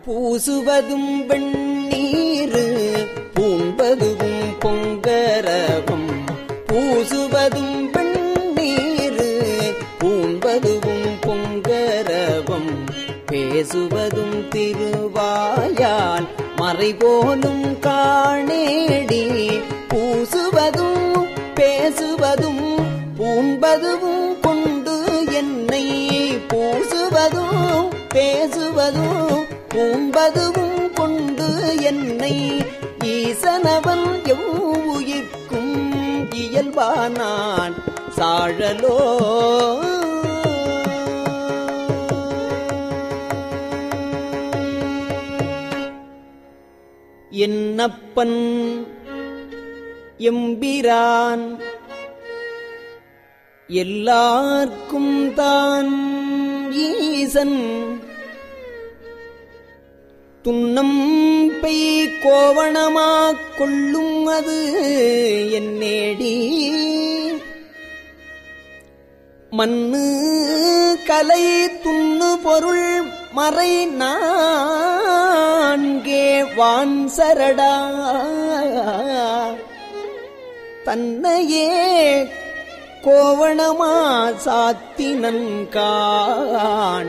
பூசுவதும் வெண்ணீரு பூண்பதுவும் பொங்கரவம். பூசுவதும் வெண்ணீரு பூண்பதுவும் பொங்கரவம். பேசுவதும் திருவாயால் மறைபோலும் காணேடி. பூசுவதும் பேசுவதும் பூண்பதுவும் கொண்டு என்னை. பூசுவதும் பேசுவதும் பூண்பதுவும் கொண்டு என்னை. ஈசனவன் எவ்வுயிர்க்கும் இயல்பானான் சாழலோ. என்னப்பன் எம்பிரான் எல்லார்க்கும் தான் ஈசன். துன்னம் பெய் கோவணமாக் கொள்ளும் அது என்னேடி. மண்ணு கலை துண்ணு பொருள் மறை நான்கே வான் சரடா. தன்னையே கோவணமா சாத்தினன்கான்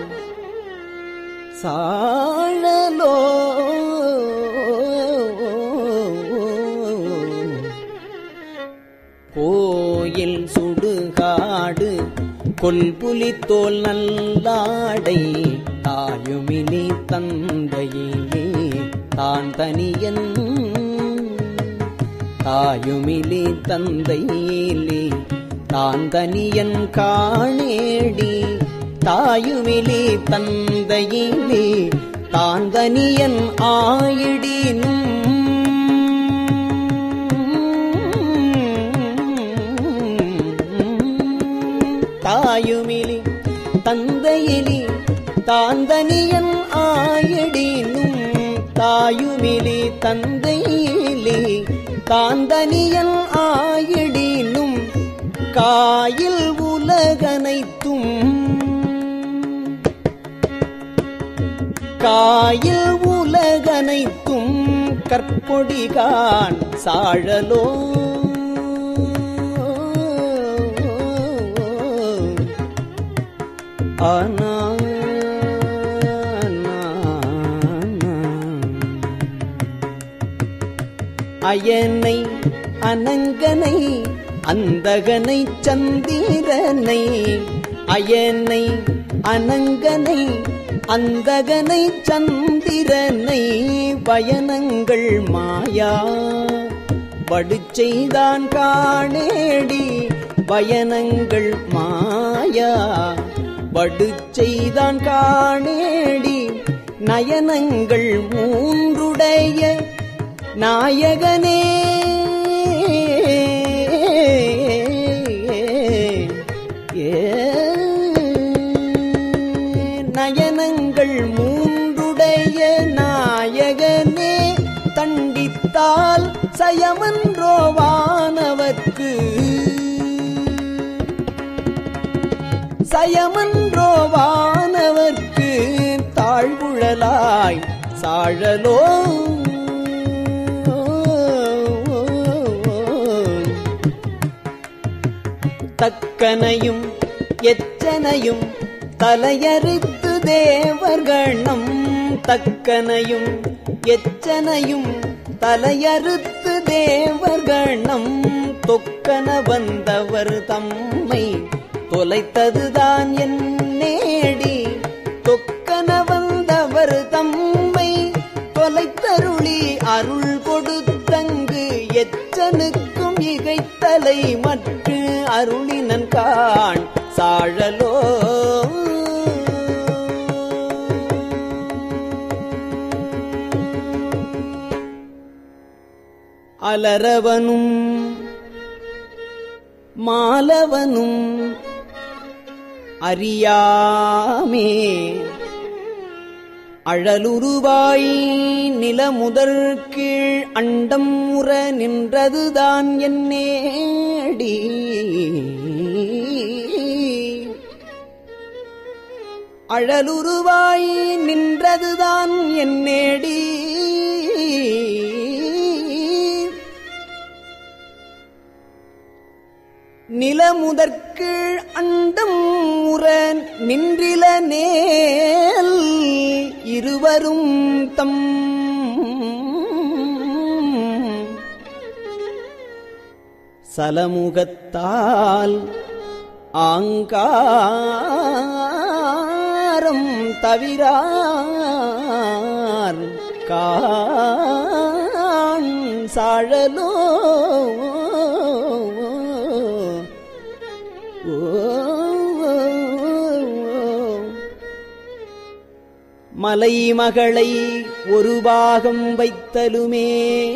சாழலோ. கோயில் சுடுகாடு கொல்புலி தோல் நல்லாடை. தாயுமிலி தந்தையிலே தான் தனியன். தாயுமிலி தந்தையிலே தான் தனியன் காணேடி. தாயுமிலி தந்தையிலே தான் தனியன் ஆயிடினும். தாயுமிலி தந்தையிலே தான் தனியன் ஆயிடினும். தாயுமிலி தந்தையிலே தான் தனியன் ஆயிடினும். Coil உலகனைத்தும் coil உலகனைத்தும் கற்பொடிகான் சாழலோ. ஆனா அயனை அனங்கனை அந்தகனை சந்திரனை. அயனை அனங்கனை அந்தகனை சந்திரனை. பயனங்கள் மாயா வடுச்செய்தான் காணேடி. பயனங்கள் மாயா வடுச்செய்தான் காணேடி. நயனங்கள் மூன்றுடைய நாயகனே. நயனங்கள் மூன்றுடைய நாயகனே. தண்டித்தால் சயமன்றோவானவர்க்கு சயமன்றோவானவர்க்கு தாழ்வுழலாய் சாழலோ. தக்கனையும் எச்சனையும் தலையறுத்து தேவர்கணம். தக்கனையும் எச்சனையும் தலையறுத்து தேவர்கணம். தொக்கன வந்தவர் தம்மை தொலைத்ததுதான் என் நேடி. தொக்கன வந்தவர் தம்மை தொலைத்தருளி அருள் கொடுத்தங்கு. எச்சனுக்கும் இகைத்தலை மற்று அருளினன் காண் சாழலோ. அலரவனும் மாலவனும் அறியாமே அழலுருவாய் நிலமுதற் கீழ் அண்டம் முற நின்றதுதான் என்னேடி. அழலுருவாய் நின்றதுதான் என் நேடி நிலமுதற்கீழ் அண்டம் உற நின்றில நேல் இருவரும் தம் சலமுகத்தால் ஆங்காரம் தவிரார் காண் சாழலோ மலைமகளை ஒரு பாகம் வைத்தலுமே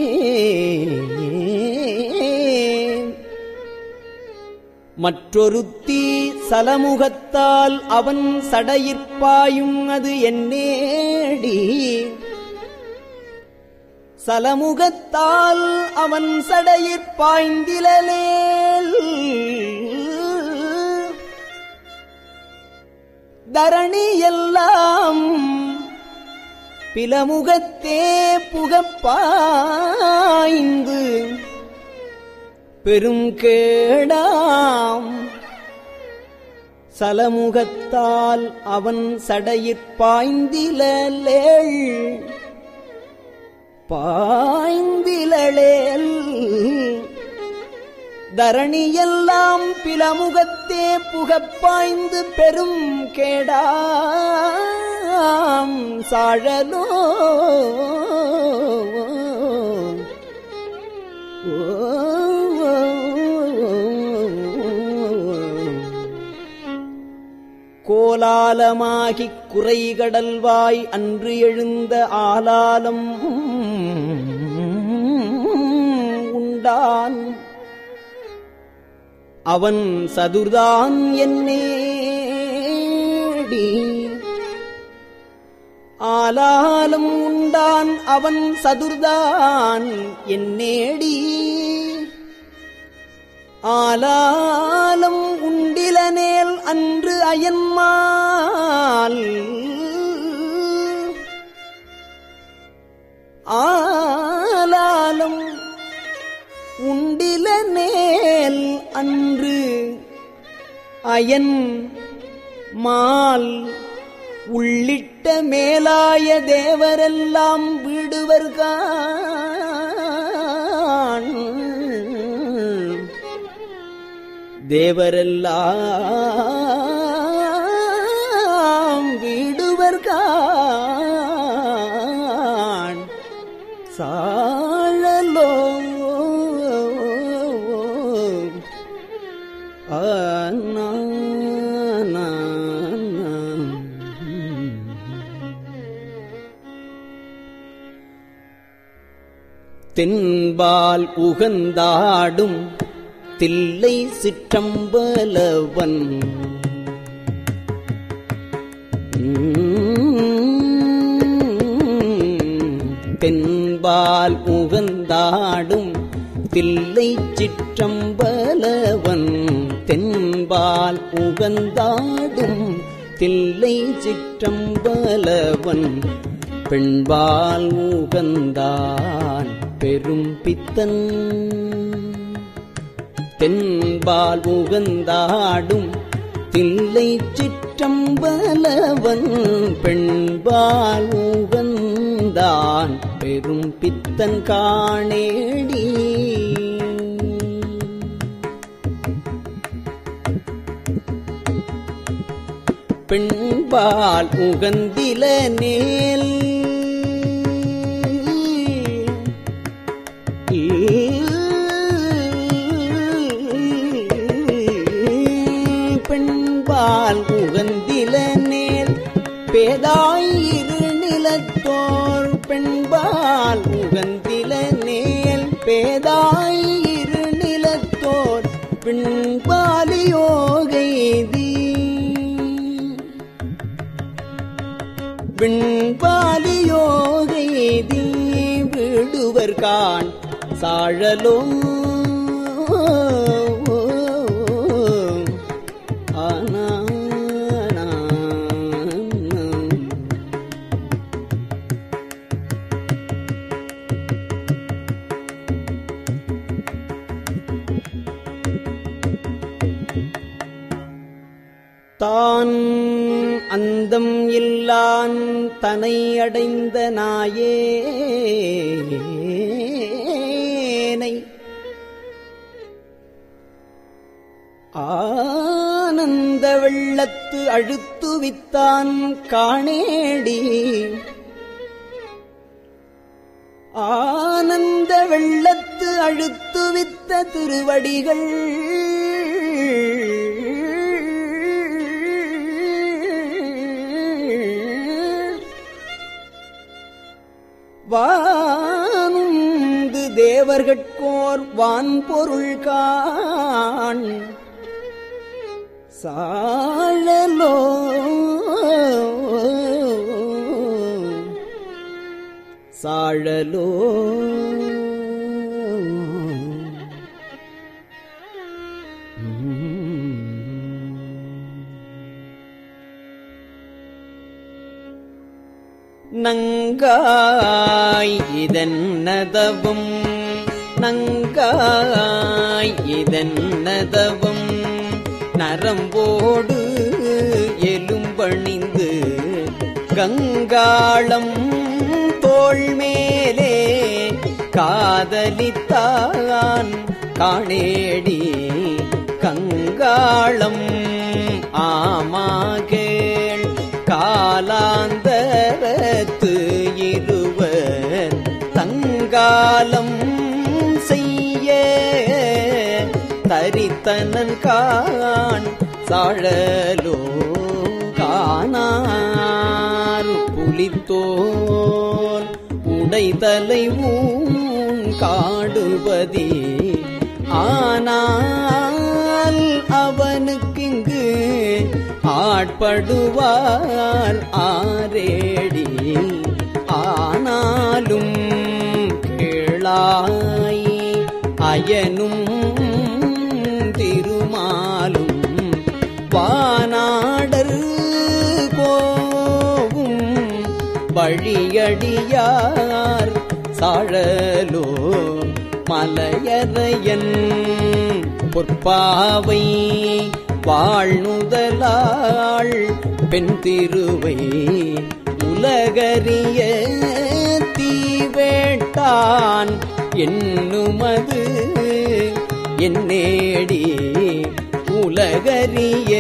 மற்றொருத்தி சலமுகத்தால் அவன் சடையிற்பாயும் அது என்னேடி சலமுகத்தால் அவன் சடையிற்பாய்ந்திலேல் தரணி எல்லாம் பிலமுகத்தே புகப்பாய்ந்து பெருங்கேடாம் சலமுகத்தால் அவன் சடையிற்பாய்ந்திலேல் பாய்ந்திலேல் தரணியெல்லாம் பிலமுகத்தே புகப்பாய்ந்து பெரும் கேடாம் சாழலோ கோலாலமாகிக் குறைகடல்வாய் அன்று எழுந்த ஆலாலம் உண்டான் அவன் சதுர்தான் என்னேடி ஆலாலம் உண்டான் அவன் சதுர்தான் என்னேடி ஆலாலம் உண்டிலனேல் அன்று அயன்மால் ஆலாலம் உண்டிலனேல் அன்று அயன் மால் உள்ளிட்ட மேலாய தேவரெல்லாம் வீடுவர்கான் தேவரெல்லாம் வீடுவர்கான் சாழலோ தென்பால் உகந்தாடும் தில்லை சிற்றம்பலவன் தென்பால் உகந்தாடும் தில்லை சிற்றம்பலவன் தென்பால் உகந்தாடும் தில்லை சிற்றம்பலவன் பெண்பால் உகந்தான் பெரும் பித்தன் தென்பால் உகந்தாடும் தில்லை சிற்றம்பலவன் பெண்பால் உகந்தான் பெரும் பித்தன் காணேடி பெண்பால் உகந்தில நேல் பெண்பால் உகந்தில நேல் பேதாயிரு நிலத்தோர் பெண்பால் உகந்தில நேல் பேதாயிரு நிலத்தோர் பெண்பாலியோகைதி பெண்பாலியோகைதி விடுவர்கான் சாழலோ ஆனா தான் அந்தம் இல்லான் தனை அடைந்த நாயேனை ஆனந்த வெள்ளத்து அழுத்துவித்தான் காணேடி ஆனந்த வெள்ளத்து அழுத்துவித்த திருவடிகள் வானுந்து தேவர்கட்கோர் வான்பொருள் காண் சாழலோ சாழலோ நங்காய் இதன்னதவும் நங்காய் இதன்னதவும் நரம்போடு எலும்பணிந்து கங்காளம் தோள் மேலே காதலித்தான் காணேடி கங்காளம் ஆமாகேள் காலாந்தரத்து இருவர் தங்காலம் செய்ய தரித்தனன் காண் சாழலோ காணார் புலித்தோல் உடைதலை ஊன் காடுபதி ஆனால் அவனுக்கிங்கு ஆட்படுவார் ஆரேடி ஆனாலும் கேளாய் அயனும் திருமாலும் வானாடர் போவும் வழியடியார் சாழலோ மலையரையன் பொற்பாவை வாழ்நுதலாள் பெண் திருவை உலகறிய தீவேட்டான் என்னுமது என்னேடி உலகறிய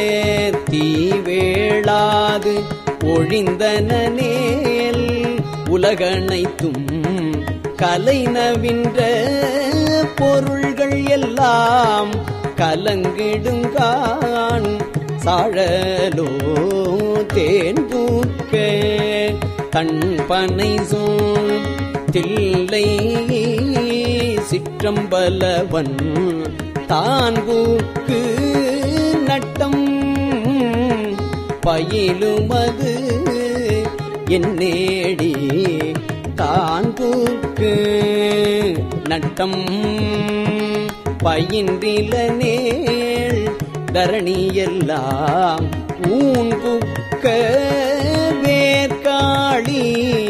தீவேளாது ஒழிந்தனேல் உலகனைத்தும் கலைநவின்ற பொருள்கள் எல்லாம் கலங்கிடுங்கான் சாழலோ தேன்பூக்க தன்பனை சோல் தில்லை சிற்றம்பலவன் தான்பூக்கு நட்டம் பயிலுமது என்னேடி தான்பூக்கு நட்டம் பயின்றில நேள் தரணியெல்லாம் ஊன்புக்க வேர்காளி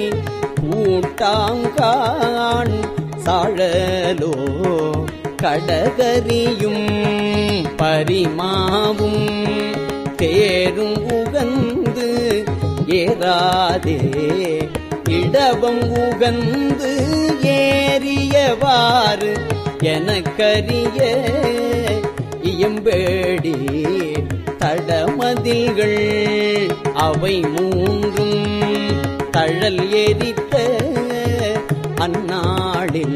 கூட்டாங்கான் சாழலோ கடகரியும் பரிமாவும் தேரும் உகந்து ஏறாதே இடவம் உகந்து ஏறியவாறு எனக்கரிய இயம்பேடி தடமதில்கள் அவை மூன்றும் தழல் எரித்த அந்நாளில்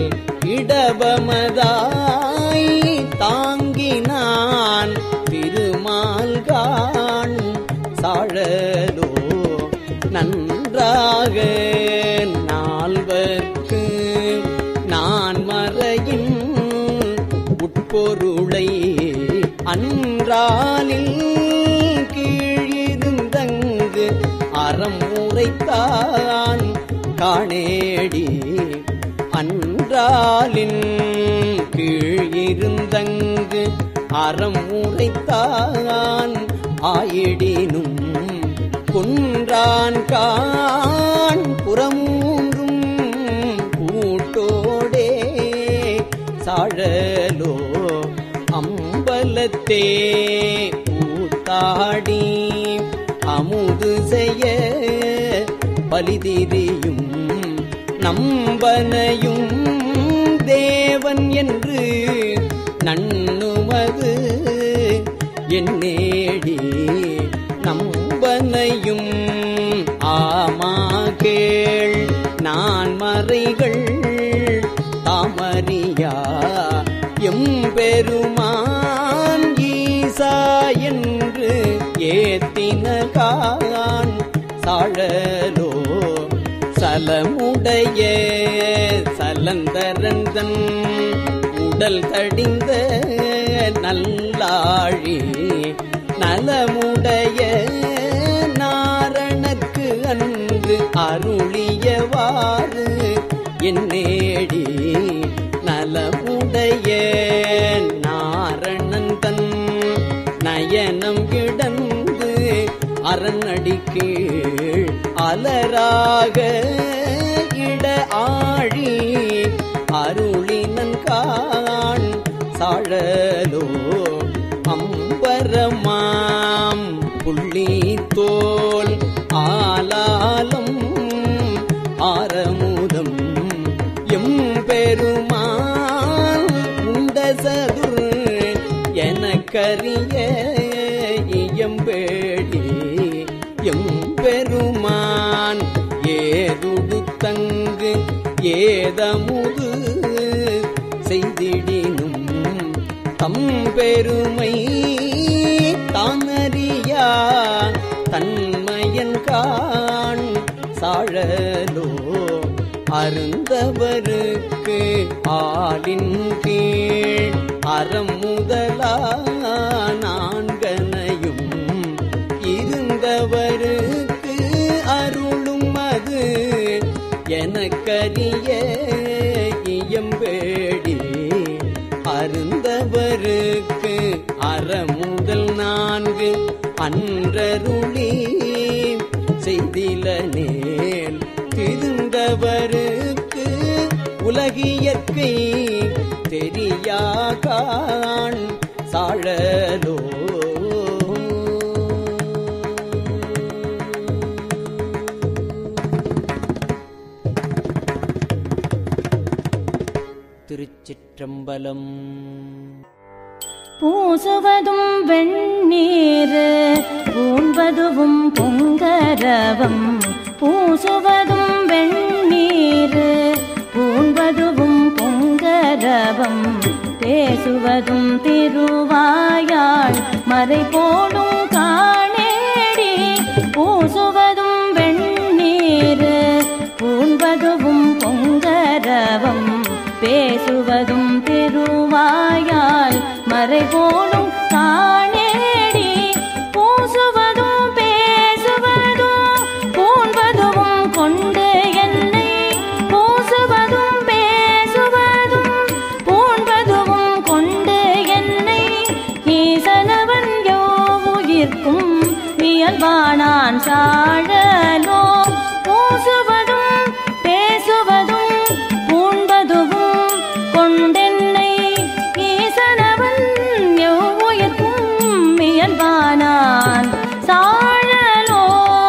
இடபமதாய் தாங்கினான் திருமால்கான் சாழலோ நன்றாக நால்வர்க்கு நான் மறையின் உட்பொருளை அன்றாலில் கீழிருந்தங்கு அறம் உரைத்தான் காணேடி அன்றாலின் கீழிருந்தங்கு அறம் உரைத்தான் ஆயிடினும் குன்றான் கான் புறமூன்றும் கூட்டோடே சாழலோ அம்பலத்தே கூத்தா உடைய பலிதிரியும் நம்பனையும் தேவன் என்று நண்ணுமது என்னேடி நம்பனையும் ஆமா கேள் நான் மறைகள் தாமறியா எம்பெருமான் ஈசா என்று ஏத்தினகான் சாழலோ சலமுடைய சலந்தரந்தன் உடல் தடிந்த நல்லாழி நலமுடைய நாரணற்கு அன்று அருளியவாறு என்னேடி நலமுடைய நாரணன் தன் நயனம் கிடந்து அரண்அடிக்கீழ் அலராக இட ஆழி அருளினன் காண் சாழலோ அம்பரமாம் புள்ளி தோல் ஆலாலம் ஆரமுதம் எம்பெருமான் உண்டசதுர் எனக்கரிய இயம்பேடி எம்பெருமான் ஏதுடுத்தங்கு ஏதமுது செய்திடினும் தம்பெருமை தானறியா தன்மையன் காண் சாழலோ அருந்தவருக்கு ஆளின் கீழ் அறம் முதலா நான்கனையும் இருந்தவருக்கு அருளும் அது எனக்கரிய இயம்பேடி அருந்தவருக்கு அறமுதல் நான்கு அன்றருளி செய்தில நேல் திருந்தவருக்கு உலகியற்கை தெரியாகான் சாழலோ திருச்சிற்றம்பலம். பூசுவதும் வெண்ணீர் பூண்பதுவும் பொங்கரவம் பூசுவதும் வெண்ணீர் பூண்பதுவும் பொங்கரவம் பேசுவதும் திருவாயாள் மறை போடும் காணேடி பூசுவதும் வெண்ணீர் பூண்பதுவும் பொங்கரவம் பேசுவதும் திருவாயால் மறை போடும் காணேடி பூசுவதும் பேசுவதும் பூண்பதுவும் கொண்டு என்னை பூசுவதும் பேசுவதும் பூண்பதுவும் கொண்டு என்னை ஈசனவன் யோவுயிர்க்கும் இயல்பானான் சாழலோ பூசுவதும் பேசுவதும் பூண்பதுவும் கொண்டென்னை ஈசனவன் யோவுயிர்க்கும் இயல்பானான் சாழலோ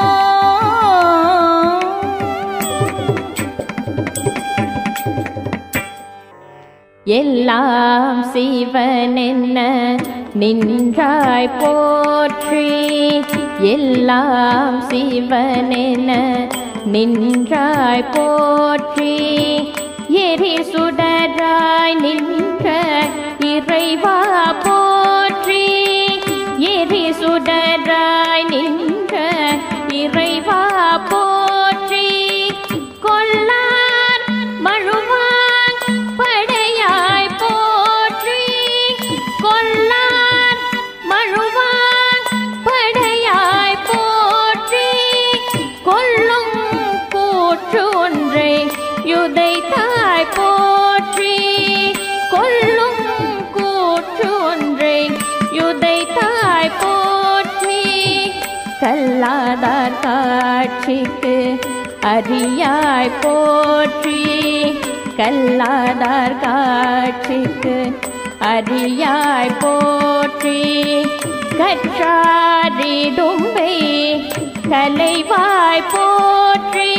எல்லாம் சிவனென்ன நின்றாய் போற்றி எல்லாம் சிவனென்ன நின்றாய் போற்றி எரி சுடராய் நின்ற இறைவா போற்றி எரி சுடராய் நின்ற இறைவா போற்றி கொல்லார் மழுவான் படையாய் போற்றி கொல்லார் மழுவான் படையாய் போற்றி கொல்லும் கூற்று ஒன்றை யுதைத்தாய் போற்றி கொல்லும் கூற்று ஒன்றை யுதைத்தாய் போற்றி கல்லாதார் காட்சிக்கு அறியாய் போற்றி கல்லாதார் காட்சிக்கு அறியாய் போற்றி கற்றாரிடும்பை கலைவாய் போற்றி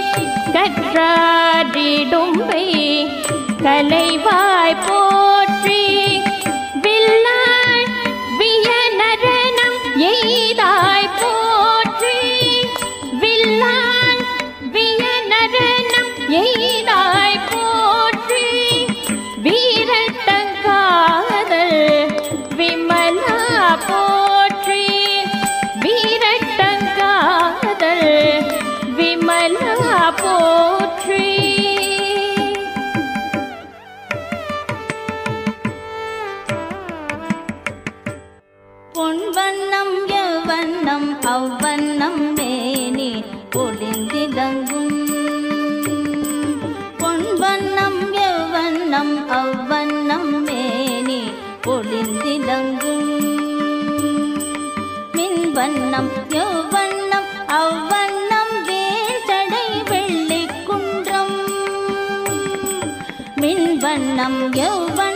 கற்றாரிடும்பை கலைவாய் போற்றி வில்லாய் வியனரணம் எய்தாய் போற்றி வில்லாய் வியனரணம் எய்தாய் போற்றி வீரட்டங்காதல் விமலா போற்றி வீரட்டங்காதல் விமலா போற்றி பொன்வண்ணம் எவ்வண்ணம் அவ்வண்ணம் மேனி பொழிந்திலங்கும் பொன்வண்ணம் எவ்வண்ணம் அவ்வண்ணம் மேனி பொழிந்திலங்கும் மின்வண்ணம் எவ்வண்ணம் அவ்வண்ணம் வேண்டடை வெள்ளிக்குன்றம் மின்வண்ணம் எவ்வண்ணம்